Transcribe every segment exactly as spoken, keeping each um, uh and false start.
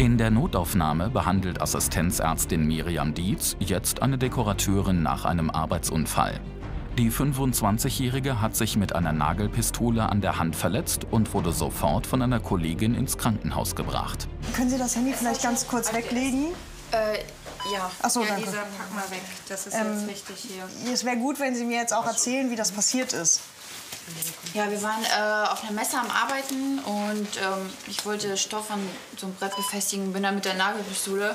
In der Notaufnahme behandelt Assistenzärztin Miriam Dietz jetzt eine Dekorateurin nach einem Arbeitsunfall. Die fünfundzwanzigjährige hat sich mit einer Nagelpistole an der Hand verletzt und wurde sofort von einer Kollegin ins Krankenhaus gebracht. Können Sie das Handy vielleicht ganz kurz weglegen? Äh, ja. Ach so, ja, danke. Lisa, pack mal weg. Das ist Ähm, jetzt wichtig hier. Es wäre gut, wenn Sie mir jetzt auch erzählen, wie das passiert ist. Ja, wir waren äh, auf einer Messe am Arbeiten und ähm, ich wollte Stoff an so einem Brett befestigen, bin dann mit der Nagelpistole.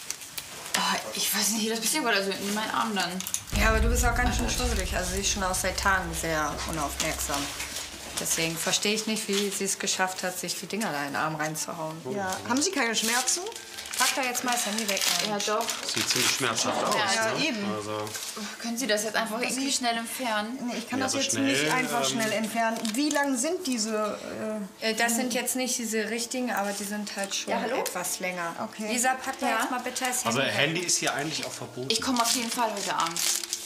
Oh, ich weiß nicht, das passiert also in meinen Arm dann. Ja, aber du bist auch ganz schön schlusselig. Also sie ist schon auch seit Tagen sehr unaufmerksam. Deswegen verstehe ich nicht, wie sie es geschafft hat, sich die Dinger da in den Arm reinzuhauen. Ja. Haben Sie keine Schmerzen? Pack da jetzt mal das Handy weg. Ja, doch. Sieht ziemlich schmerzhaft aus. Ja, ne? eben. Also, Können Sie das jetzt einfach irgendwie schnell entfernen? Nee, ich kann Ja, das so jetzt schnell, nicht einfach ähm, schnell entfernen. Wie lang sind diese? Äh, Äh, das sind jetzt nicht diese richtigen, aber die sind halt schon Ja, hallo? etwas länger. Okay. Lisa, pack da Ja. jetzt mal bitte das Handy also weg. Handy ist hier eigentlich auch verboten. Ich komme auf jeden Fall heute Abend.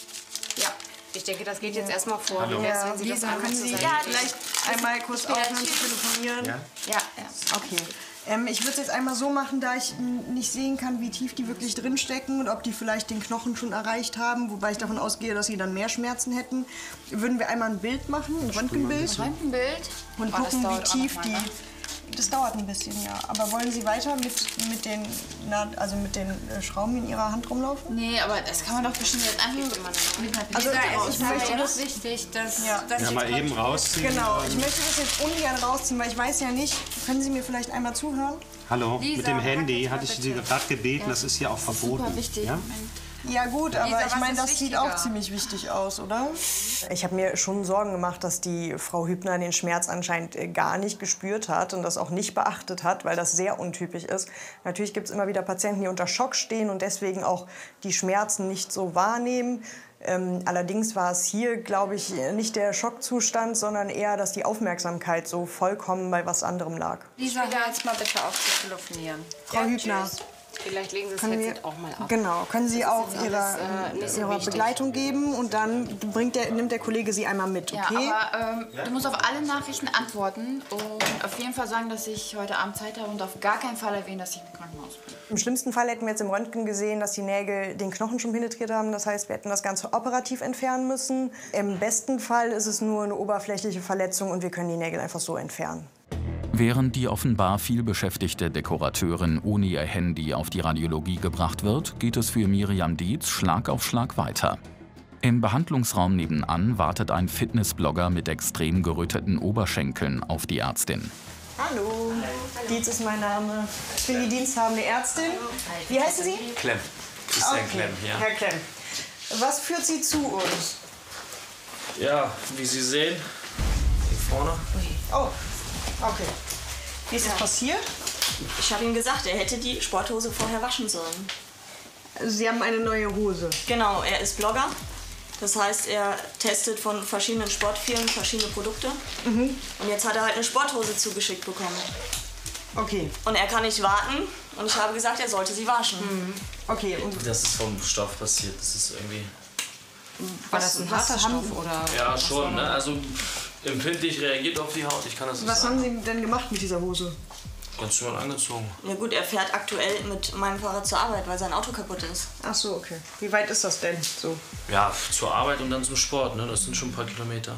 Ja. Ich denke, das geht jetzt erstmal vor. Hallo. Erst, wenn Sie Lisa, das einmal können Sie zur Seite Ja, legen. vielleicht einmal kurz aufhören zu telefonieren? Ja? Ja, ja. Okay. Ähm, ich würde es jetzt einmal so machen, da ich n- nicht sehen kann, wie tief die wirklich drinstecken und ob die vielleicht den Knochen schon erreicht haben, wobei ich davon ausgehe, dass sie dann mehr Schmerzen hätten, würden wir einmal ein Bild machen, ein Röntgenbild, Röntgenbild. und Oh, das gucken, wie dauert auch tief noch die... mal, ne? Das dauert ein bisschen, ja. Aber wollen Sie weiter mit, mit, den, na, also mit den äh, Schrauben in Ihrer Hand rumlaufen? Nee, aber das kann man doch bestimmt jetzt einfach mit einer Also, Pistole es raus. ist möchte Aber das- das wichtig, dass, Ja. dass Ja, ich mal jetzt eben rausziehen. Genau, Ähm, ich möchte das jetzt ungern rausziehen, weil ich weiß ja nicht, können Sie mir vielleicht einmal zuhören? Hallo, Lisa, mit dem pack Handy jetzt mal hatte ich bitte. Sie gerade gebeten, das ist hier auch verboten. Super wichtig. Ja? Moment. Ja gut, aber Lisa, ich was meine, ist das sieht wichtiger? auch ziemlich wichtig aus, oder? Ich habe mir schon Sorgen gemacht, dass die Frau Hübner den Schmerz anscheinend äh, gar nicht gespürt hat und das auch nicht beachtet hat, weil das sehr untypisch ist. Natürlich gibt es immer wieder Patienten, die unter Schock stehen und deswegen auch die Schmerzen nicht so wahrnehmen. Ähm, allerdings war es hier, glaube ich, nicht der Schockzustand, sondern eher, dass die Aufmerksamkeit so vollkommen bei was anderem lag. Lisa, hör jetzt mal bitte auf zu telefonieren. Frau Hübner, Vielleicht legen Sie das können Headset wir, auch mal ab. genau, können Sie Das ist auch jetzt Ihrer, alles, äh, nicht so Ihrer wichtig. Begleitung geben und dann bringt der, nimmt der Kollege Sie einmal mit, okay? Ja, aber ähm, du musst auf alle Nachrichten antworten und auf jeden Fall sagen, dass ich heute Abend Zeit habe und auf gar keinen Fall erwähnen, dass ich im Krankenhaus bin. Im schlimmsten Fall hätten wir jetzt im Röntgen gesehen, dass die Nägel den Knochen schon penetriert haben. Das heißt, wir hätten das Ganze operativ entfernen müssen. Im besten Fall ist es nur eine oberflächliche Verletzung und wir können die Nägel einfach so entfernen. Während die offenbar vielbeschäftigte Dekorateurin ohne ihr Handy auf die Radiologie gebracht wird, geht es für Miriam Dietz Schlag auf Schlag weiter. Im Behandlungsraum nebenan wartet ein Fitnessblogger mit extrem geröteten Oberschenkeln auf die Ärztin. Hallo, Dietz ist mein Name. Ich bin die diensthabende Ärztin. Wie heißen Sie? Klemm. Christian Okay, Klemm, ja. Herr Klemm. Was führt Sie zu uns? Ja, wie Sie sehen, hier vorne. Oh, okay. Wie ist das passiert? Ich habe ihm gesagt, er hätte die Sporthose vorher waschen sollen. Sie haben eine neue Hose. Genau, er ist Blogger. Das heißt, er testet von verschiedenen Sportfirmen verschiedene Produkte. Mhm. Und jetzt hat er halt eine Sporthose zugeschickt bekommen. Okay. Und er kann nicht warten. Und ich habe gesagt, er sollte sie waschen. Mhm. Okay, und Das ist vom Stoff passiert. Das ist irgendwie. War das ein was harter haben- Stoff oder? Ja, schon, ne? Also empfindlich reagiert auf die Haut. Ich kann das nicht was sagen. haben Sie denn gemacht mit dieser Hose? Ganz schön angezogen. Ja gut, er fährt aktuell mit meinem Fahrrad zur Arbeit, weil sein Auto kaputt ist. Ach so, okay. Wie weit ist das denn so? Ja, zur Arbeit und dann zum Sport, ne? Das sind schon ein paar Kilometer.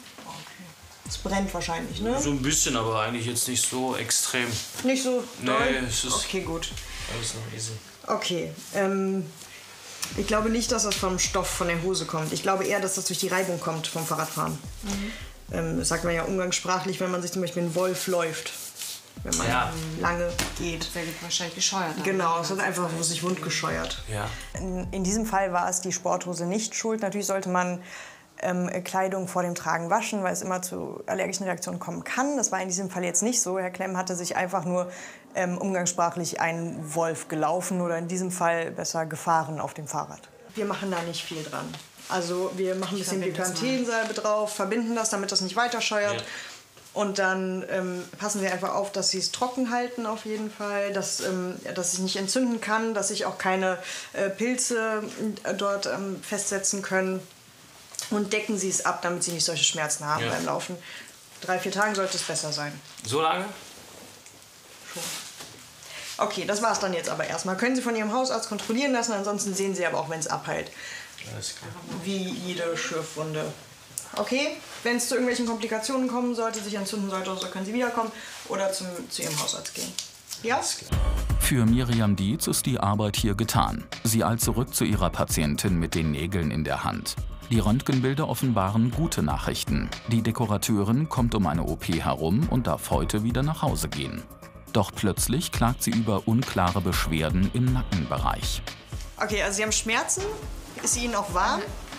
Es brennt wahrscheinlich, ne? So ein bisschen, aber eigentlich jetzt nicht so extrem. Nicht so doll? Nee, es ist Okay, gut. alles noch easy. Okay, ähm, ich glaube nicht, dass das vom Stoff von der Hose kommt. Ich glaube eher, dass das durch die Reibung kommt vom Fahrradfahren. Ähm, das sagt man ja umgangssprachlich, wenn man sich zum Beispiel einen Wolf läuft. Wenn man Ja. lange geht. Der wird wahrscheinlich gescheuert. haben. Genau, es wird einfach sich wundgescheuert. Ja. In, in diesem Fall war es die Sporthose nicht schuld. Natürlich sollte man ähm, Kleidung vor dem Tragen waschen, weil es immer zu allergischen Reaktionen kommen kann. Das war in diesem Fall jetzt nicht so. Herr Klemm hatte sich einfach nur ähm, umgangssprachlich einen Wolf gelaufen oder in diesem Fall besser gefahren auf dem Fahrrad. Wir machen da nicht viel dran. Also wir machen ein bisschen Bepanthensalbe drauf, verbinden das, damit das nicht weiter scheuert. Ja. Und dann ähm, passen wir einfach auf, dass sie es trocken halten auf jeden Fall, dass, ähm, dass sich nicht entzünden kann, dass sich auch keine äh, Pilze äh, dort ähm, festsetzen können. Und decken sie es ab, damit sie nicht solche Schmerzen haben Ja. beim Laufen. Drei, vier Tagen sollte es besser sein. So lange? Schon. Okay, das war's dann jetzt aber erstmal. Können Sie von Ihrem Hausarzt kontrollieren lassen, ansonsten sehen Sie aber auch, wenn es abheilt. Alles klar. Wie jede Schürfwunde. Okay, wenn es zu irgendwelchen Komplikationen kommen sollte, sich entzünden sollte, so können Sie wiederkommen oder zum, zu Ihrem Hausarzt gehen. Ja? Für Miriam Dietz ist die Arbeit hier getan. Sie eilt zurück zu ihrer Patientin mit den Nägeln in der Hand. Die Röntgenbilder offenbaren gute Nachrichten. Die Dekorateurin kommt um eine O P herum und darf heute wieder nach Hause gehen. Doch plötzlich klagt sie über unklare Beschwerden im Nackenbereich. Okay, also Sie haben Schmerzen. Ist Ihnen auch warm?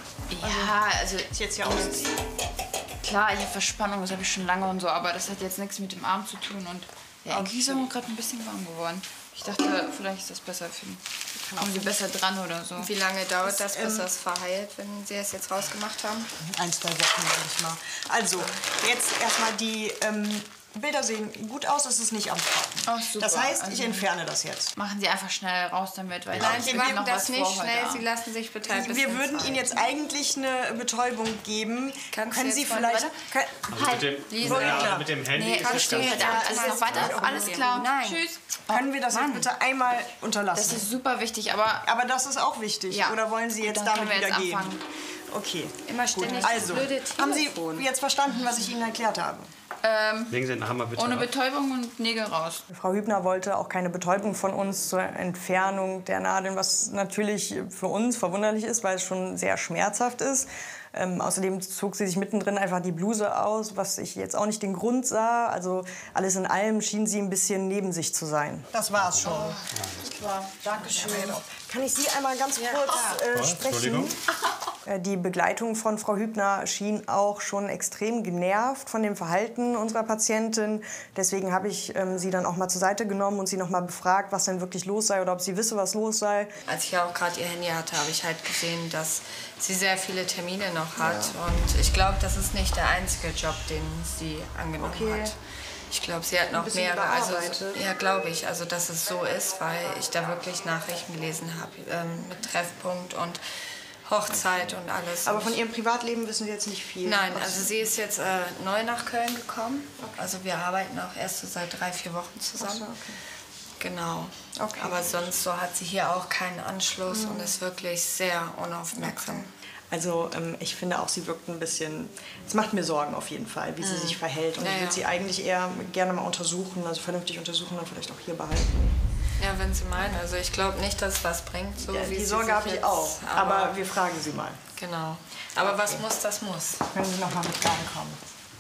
Ja, also Ich jetzt hier ausziehen. klar, ich habe Verspannung, das habe ich schon lange und so, aber das hat jetzt nichts mit dem Arm zu tun. Und ja, irgendwie ist mir gerade ein bisschen warm geworden. Ich dachte, vielleicht ist das besser für ihn. Kommen Sie besser dran oder so. Wie lange dauert das, bis das verheilt, wenn Sie es jetzt rausgemacht haben? Ein, zwei Wochen, denke ich mal. Also, jetzt erstmal die ähm, Bilder sehen gut aus, es ist nicht am Tropfen. Ach, super. Das heißt, ich Also- entferne das jetzt. Machen Sie einfach schnell raus damit, weil Nein, ich Sie will machen noch das was nicht vor heute schnell. Abend. Sie lassen sich bitte ein Wir bisschen würden Zeit. Ihnen jetzt eigentlich eine Betäubung geben. Kannst du Können jetzt Sie mal vielleicht... weiter? Können, Also mit dem, Lisa. ja, mit dem Handy Nee, ist das verstehe. ganz Da, also noch weiter? Alles klar. Nein. Tschüss. können wir das jetzt bitte einmal unterlassen? Das ist super wichtig, aber Aber das ist auch wichtig. Ja. Oder wollen Sie Gut, jetzt dann damit können wir wieder jetzt gehen? anfangen. Okay. Immer ständig Also, das blöde haben Sie Telefon. jetzt verstanden, was ich Ihnen erklärt habe? ähm, Legen Sie den Hammer bitte ohne ab. Betäubung und Nägel raus. Frau Hübner wollte auch keine Betäubung von uns zur Entfernung der Nadeln, was natürlich für uns verwunderlich ist, weil es schon sehr schmerzhaft ist. Ähm, außerdem zog sie sich mittendrin einfach die Bluse aus, was ich jetzt auch nicht den Grund sah. Also alles in allem schien sie ein bisschen neben sich zu sein. Das war's schon. Super. Dankeschön. Kann ich Sie einmal ganz kurz äh, sprechen? Entschuldigung. Äh, Die Begleitung von Frau Hübner schien auch schon extrem genervt von dem Verhalten unserer Patientin. Deswegen habe ich ähm, sie dann auch mal zur Seite genommen und sie noch mal befragt, was denn wirklich los sei oder ob sie wisse, was los sei. Als ich ja auch gerade ihr Handy hatte, habe ich halt gesehen, dass sie sehr viele Termine noch hat. Und ich glaube, das ist nicht der einzige Job, den sie angenommen Okay. hat. Ich glaube, sie hat noch bisschen mehrere. Also, überarbeitet. ja, glaube ich. Also, dass es so ist, weil ich da wirklich Nachrichten gelesen habe ähm, mit Treffpunkt und Hochzeit und alles. Aber von ihrem Privatleben wissen wir jetzt nicht viel. Nein, also sie ist jetzt äh, neu nach Köln gekommen. Also wir arbeiten auch erst so seit drei, vier Wochen zusammen. Ach so, okay. Genau. Okay. Aber sonst so hat sie hier auch keinen Anschluss und ist wirklich sehr unaufmerksam. Also ähm, ich finde auch, sie wirkt ein bisschen... Es macht mir Sorgen auf jeden Fall, wie sie sich verhält. Und Ja, ich würde ja. sie eigentlich eher gerne mal untersuchen, also vernünftig untersuchen und vielleicht auch hier behalten. Ja, wenn Sie meinen. Also ich glaube nicht, dass es was bringt. So Ja, wie die sie Sorge sich habe ich jetzt- auch, aber wir fragen sie mal. Genau. Aber was muss, das muss. Können Sie noch mal mit reinkommen?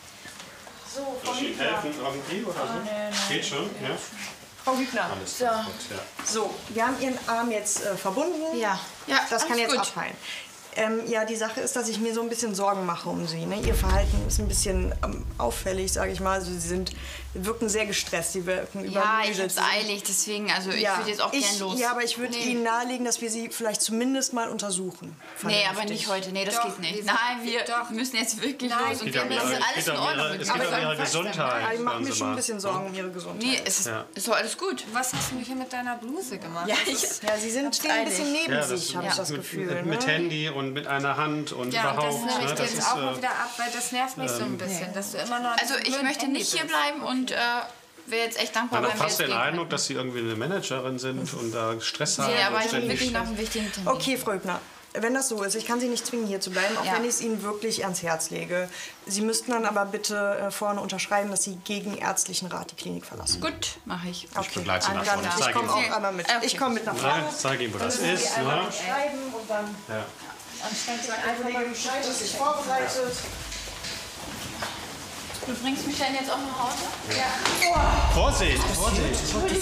So, Frau Soll ich Ihnen Hübner. helfen irgendwie oder so? Geht schon, ja? Frau Hübner. Alles klar, gut, ja. So, wir haben Ihren Arm jetzt äh, verbunden. Ja. Ja, Das kann alles jetzt gut. abheilen. Ähm, ja, die Sache ist, dass ich mir so ein bisschen Sorgen mache um Sie. Ne? Ihr Verhalten ist ein bisschen ähm, auffällig, sage ich mal. Also, Sie sind, wirken sehr gestresst, Sie wirken Ja, übermüdet. ich hab's Sie sind- eilig, deswegen, also ich Ja, würde jetzt auch ich, gern los. Ja, aber ich würde Nee. Ihnen nahelegen, dass wir Sie vielleicht zumindest mal untersuchen. Nee, aber Vernünftig. nicht heute. Nee, das Doch, geht nicht. Lisa, Nein, wir doch. müssen jetzt wirklich Nein, los. Und Geht wir um haben das ihre, ist alles geht in um Ordnung. ihre, mit es mir. geht um Aber ihre ich weiß nicht. Gesundheit. Ja, ich mache sagen mir Sie schon ein mal. bisschen Sorgen um Ihre Gesundheit. Nee, es ist, Ja. ist doch alles gut. Was hast du hier mit deiner Bluse gemacht? Ja, Das ich, ist- Ja, Sie sind stehen ein bisschen neben Ja, sich, habe ich das mit, Gefühl. Mit, mit ne? Handy und mit einer Hand und Ja, und das überhaupt. nehme ich ne, das jetzt ist, auch mal äh, wieder ab, weil das nervt mich so ein bisschen, dass du immer noch an also diesem ich blöden möchte Handy nicht hier bist. bleiben und äh, wäre jetzt echt dankbar, man wenn hat wir fast jetzt den gehen Eindruck, könnten. dass Sie irgendwie eine Managerin sind und da Stress haben. Nee, aber und ich habe ständig- wirklich noch einen wichtigen Termin. Okay, Frau Hübner, wenn das so ist, ich kann Sie nicht zwingen, hier zu bleiben, auch Ja. wenn ich es Ihnen wirklich ans Herz lege. Sie müssten dann aber bitte äh, vorne unterschreiben, dass Sie gegen ärztlichen Rat die Klinik verlassen. Gut, mache ich. Okay, begleite Sie nach dann, vorne. Ich ich zeige komme Ihnen. auch einmal mit. Okay. Ich komme mit nach Ja, vorne. ich zeige Ihnen, wo das Dann müssen ist. Sie einmal Ne? unterschreiben und dann Ja. einfach Kollege Bescheid, dass ich vorbereitet. Du bringst mich dann jetzt auch nach Hause? Vorsicht, Vorsicht.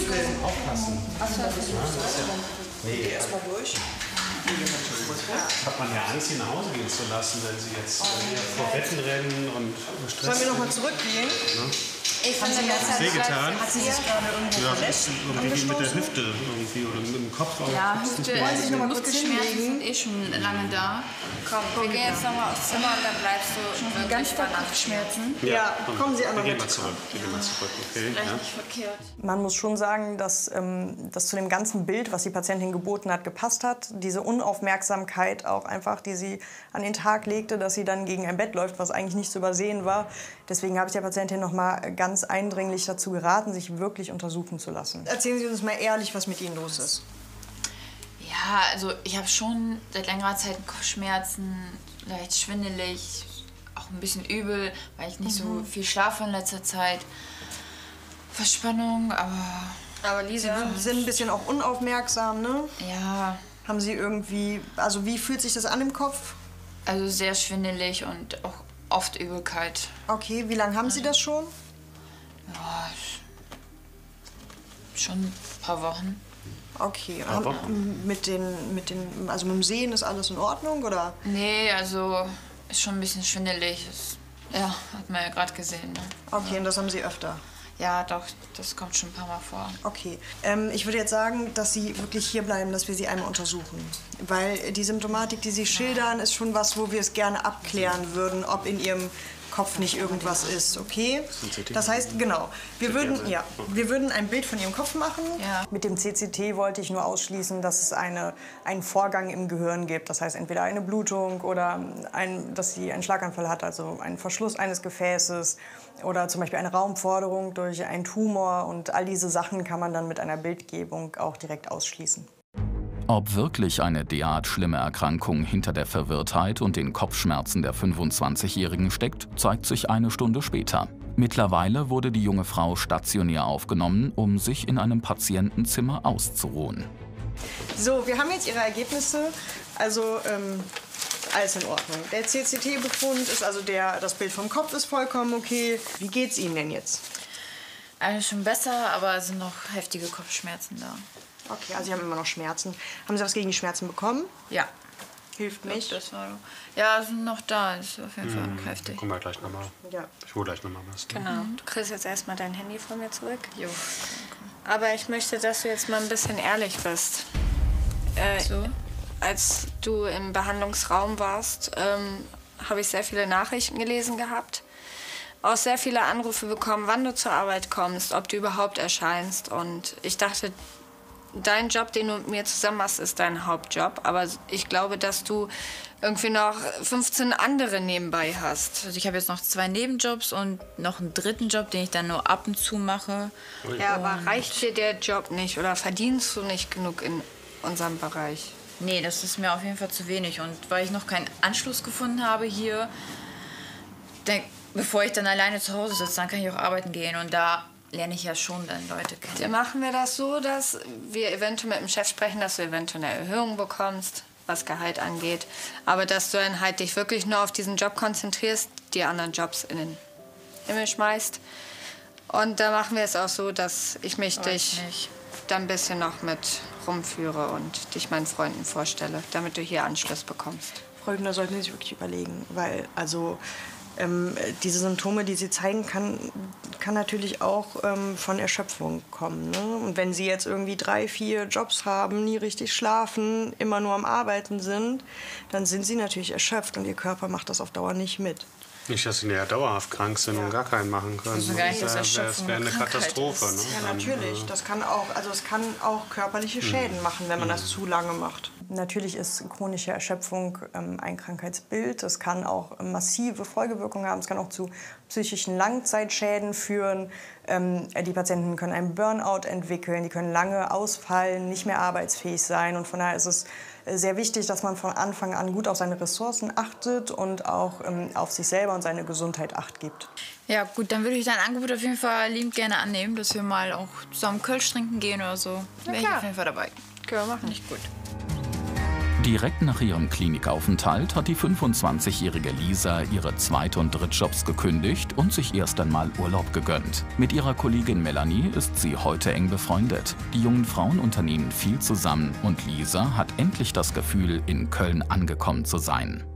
Erstmal durch. Hat man ja Angst, Sie nach Hause gehen zu lassen, wenn Sie jetzt äh, vor Betten rennen und Stress Sollen wir noch mal zurückgehen? Ich finde, das hat wehgetan. Hat sie sich gerade irgendwo Ja, verletzt? irgendwie mit der Hüfte irgendwie oder mit dem Kopf. Ja, Hüfte, Wollen Sie sich noch mal kurz Muskelschmerzen hinlegen? sind eh schon lange da. Komm, wir gehen jetzt nochmal aufs Zimmer und dann bleibst du wirklich Ganz stark vernacht. Kopfschmerzen. Ja, kommen Sie einmal Wir gehen mit. mal zurück. Wir gehen mal zurück, okay? Vielleicht Ja. nicht verkehrt. Man muss schon sagen, dass ähm, das zu dem ganzen Bild, was die Patientin geboten hat, gepasst hat. Diese Unaufmerksamkeit auch einfach, die sie an den Tag legte, dass sie dann gegen ein Bett läuft, was eigentlich nicht zu übersehen war. Deswegen habe ich der Patientin noch mal ganz ganz eindringlich dazu geraten, sich wirklich untersuchen zu lassen. Erzählen Sie uns mal ehrlich, was mit Ihnen los ist. Ja, also ich habe schon seit längerer Zeit Kopfschmerzen, leicht schwindelig, auch ein bisschen übel, weil ich nicht Mhm. so viel schlafe in letzter Zeit. Verspannung, aber... Aber Lisa, Sie sind ein bisschen auch unaufmerksam, ne? Ja. Haben Sie irgendwie, also wie fühlt sich das an im Kopf? Also sehr schwindelig und auch oft Übelkeit. Okay, wie lange haben Sie das schon? Ja, schon ein paar Wochen. Okay, Aber- haben, mit den, mit den, also mit dem Sehen ist alles in Ordnung, oder? Nee, also ist schon ein bisschen schwindelig. Das, ja, hat man ja gerade gesehen. Ne? Okay, und das haben Sie öfter? Ja, doch, das kommt schon ein paar Mal vor. Okay. Ähm, ich würde jetzt sagen, dass Sie wirklich hier bleiben, dass wir Sie einmal untersuchen. Weil die Symptomatik, die Sie schildern, ist schon was, wo wir es gerne abklären würden, ob in Ihrem Kopf nicht irgendwas ist, okay? Das heißt, genau, wir würden, ja, wir würden ein Bild von Ihrem Kopf machen. Ja. Mit dem C C T wollte ich nur ausschließen, dass es eine, einen Vorgang im Gehirn gibt. Das heißt, entweder eine Blutung oder ein, dass sie einen Schlaganfall hat, also einen Verschluss eines Gefäßes oder zum Beispiel eine Raumforderung durch einen Tumor. Und all diese Sachen kann man dann mit einer Bildgebung auch direkt ausschließen. Ob wirklich eine derart schlimme Erkrankung hinter der Verwirrtheit und den Kopfschmerzen der fünfundzwanzigjährigen steckt, zeigt sich eine Stunde später. Mittlerweile wurde die junge Frau stationär aufgenommen, um sich in einem Patientenzimmer auszuruhen. So, wir haben jetzt Ihre Ergebnisse. Also ähm, alles in Ordnung. Der C C T-Befund ist also der, das Bild vom Kopf ist vollkommen okay. Wie geht's Ihnen denn jetzt? Also schon besser, aber es sind noch heftige Kopfschmerzen da. Okay, also Sie haben immer noch Schmerzen. Haben Sie was gegen die Schmerzen bekommen? Ja. Hilft nicht. Das war, ja, sind noch da. Das ist auf jeden Fall Mhm. heftig. Kommen wir gleich nochmal. Ja. Ich hole gleich nochmal was. Ne? genau. Du kriegst jetzt erstmal dein Handy von mir zurück. Jo. Aber ich möchte, dass du jetzt mal ein bisschen ehrlich bist. Äh, So? Als du im Behandlungsraum warst, ähm, habe ich sehr viele Nachrichten gelesen gehabt. Auch sehr viele Anrufe bekommen, wann du zur Arbeit kommst, ob du überhaupt erscheinst. Und ich dachte, dein Job, den du mit mir zusammen machst, ist dein Hauptjob. Aber ich glaube, dass du irgendwie noch fünfzehn andere nebenbei hast. Also ich habe jetzt noch zwei Nebenjobs und noch einen dritten Job, den ich dann nur ab und zu mache. Ja, aber reicht dir der Job nicht oder verdienst du nicht genug in unserem Bereich? Nee, das ist mir auf jeden Fall zu wenig. Und weil ich noch keinen Anschluss gefunden habe hier, denk, bevor ich dann alleine zu Hause sitze, dann kann ich auch arbeiten gehen. Und da lerne ich ja schon dann Leute kennen. Dann machen wir das so, dass wir eventuell mit dem Chef sprechen, dass du eventuell eine Erhöhung bekommst, was Gehalt angeht. Aber dass du dann halt dich wirklich nur auf diesen Job konzentrierst, die anderen Jobs in den Himmel schmeißt. Und da machen wir es auch so, dass ich mich Weiß dich nicht. dann ein bisschen noch mit rumführe und dich meinen Freunden vorstelle, damit du hier Anschluss bekommst. Frau Hübner, sollten Sie sich wirklich überlegen, weil also ähm, diese Symptome, die Sie zeigen, kann, kann natürlich auch ähm, von Erschöpfung kommen. Ne? Und wenn Sie jetzt irgendwie drei, vier Jobs haben, nie richtig schlafen, immer nur am Arbeiten sind, dann sind Sie natürlich erschöpft und Ihr Körper macht das auf Dauer nicht mit. Nicht, dass sie ja dauerhaft krank sind und gar keinen machen können. Also gar nicht, dass Das wäre Erschöpfung wär eine eine Krankheit Katastrophe. ist. Ne? Ja, Dann, natürlich. äh, Das kann auch, also es kann auch körperliche Schäden machen, wenn man das zu lange macht. Natürlich ist chronische Erschöpfung ähm, ein Krankheitsbild. Es kann auch ähm, massive Folgewirkungen haben. Es kann auch zu psychischen Langzeitschäden führen. Ähm, die Patienten können einen Burnout entwickeln. Die können lange ausfallen, nicht mehr arbeitsfähig sein. Und von daher ist es sehr wichtig, dass man von Anfang an gut auf seine Ressourcen achtet und auch ähm, auf sich selber und seine Gesundheit Acht gibt. Ja gut, dann würde ich dein Angebot auf jeden Fall liebend gerne annehmen, dass wir mal auch zusammen Kölsch trinken gehen oder so. Wäre ich klar. auf jeden Fall dabei. Können wir machen. Nicht gut. Direkt nach ihrem Klinikaufenthalt hat die fünfundzwanzigjährige Lisa ihre Zweit- und Drittjobs gekündigt und sich erst einmal Urlaub gegönnt. Mit ihrer Kollegin Melanie ist sie heute eng befreundet. Die jungen Frauen unternehmen viel zusammen und Lisa hat endlich das Gefühl, in Köln angekommen zu sein.